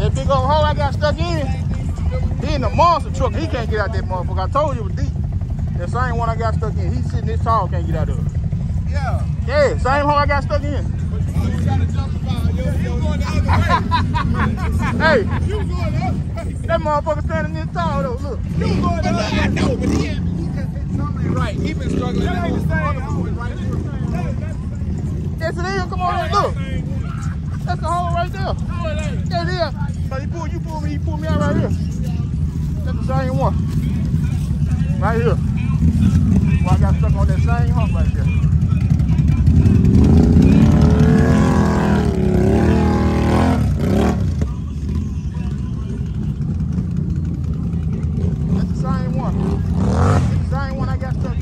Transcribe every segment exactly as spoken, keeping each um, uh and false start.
That big old hole I got stuck in, he in the monster truck. He can't get out that motherfucker. I told you it was deep. The same one I got stuck in. He's sitting this tall, can't get out of it. Yeah. Yeah, same hole I got stuck in. You gotta justify your, your going the other way. Hey, You going the other way. that motherfucker standing this tall though. Look. You going the other way. I know, but he ain't, he just hit something right. He been struggling. That ain't the same. Yes, it is. Come on, look. That's the hole right there. There it is. But he pulled, you pulled me, he pulled me out right here. That's the same one. Right here. Well, I got stuck on that same hump right there. That's the same one. That's the same one I got stuck in.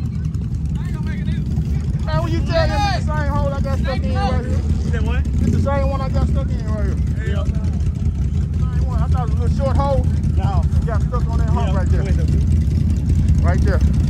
Man, when you tell them it's the same hole I got stuck in right here. You said what? It's the same one I got stuck in right here. Yeah. Same one. I thought it was a little short hole. No. Got stuck on that hump Yeah. right there. Right there.